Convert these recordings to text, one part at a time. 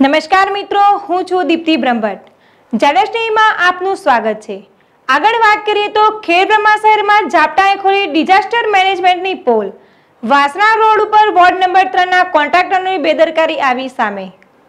નમસ્કાર મિત્રો, હું છું દીપ્તિ બ્રહ્મભટ્ટ। જડેશનીમાં આપનું સ્વાગત છે। આગળ વાત કરીએ તો ખેડબ્રહ્મા શહેરમાં ઝાપટાએ ખોલી ડિઝાસ્ટર મેનેજમેન્ટની પોલ। વાસણા રોડ ઉપર વોર્ડ નંબર 3ના કોન્ટ્રાક્ટરની બેદરકારી આવી સામે।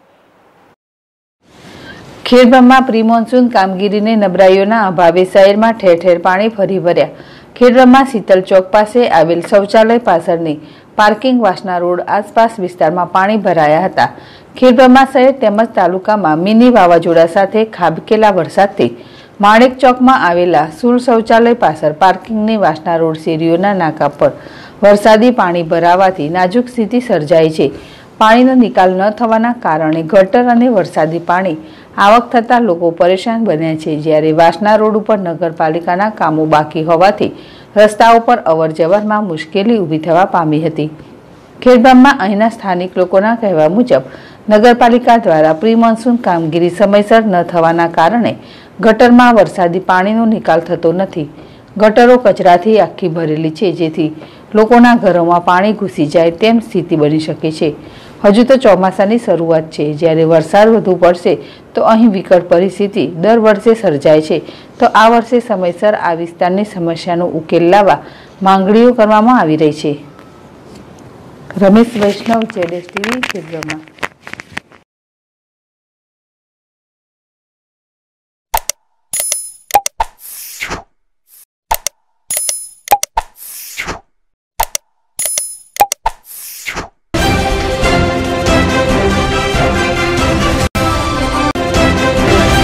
ખેડબ્રહ્મા પ્રી મોન્સૂન કામગીરીની નબળાઈઓના અભાવે શહેરમાં ઠેર ઠેર પાણી ફરી વળ્યા। ખેડબ્રહ્મા શીતલ ચોક પાસે આવેલ શૌચાલય પાછળની પાર્કિંગ વાસણા રોડ આસપાસ વિસ્તારમાં પાણી ભરાયા હતા। ખેડબ્રહ્મા શહેર તેમજ તાલુકામાં મિની વાવાઝોડા સાથે ખાબકેલા વરસાદથી માણેક ચોકમાં આવેલા સુર શૌચાલય પાછળ પાર્કિંગની વાસણા રોડ શેરીઓના નાકા પર વરસાદી પાણી ભરાવાથી નાજુક સ્થિતિ સર્જાઈ છે। પાણીનો નિકાલ ન થવાના કારણે ગટર અને વરસાદી પાણી આવક થતાં લોકો પરેશાન બન્યા છે, જ્યારે વાસણા રોડ ઉપર નગરપાલિકાના કામો બાકી હોવાથી રસ્તાઓ પર અવરજવરમાં મુશ્કેલી ઊભી થવા પામી હતી। ખેડબ્રહ્મા અહીંના સ્થાનિક લોકોના કહેવા મુજબ નગરપાલિકા દ્વારા પ્રી મોન્સૂન કામગીરી સમયસર ન થવાના કારણે ગટરમાં વરસાદી પાણીનો નિકાલ થતો નથી। ગટરો કચરાથી આખી ભરેલી છે, જેથી લોકોના ઘરોમાં પાણી ઘૂસી જાય તેમ સ્થિતિ બની શકે છે। હજુ તો ચોમાસાની શરૂઆત છે, જ્યારે વરસાદ વધુ પડશે તો અહીં વિકટ પરિસ્થિતિ દર વર્ષે સર્જાય છે, તો આ વર્ષે સમયસર આ વિસ્તારની સમસ્યાનો ઉકેલ લાવવા માંગણીઓ કરવામાં આવી રહી છે। રમેશ વૈષ્ણવ, જેડેશ ટીવી, ખેડબ્રહ્મા।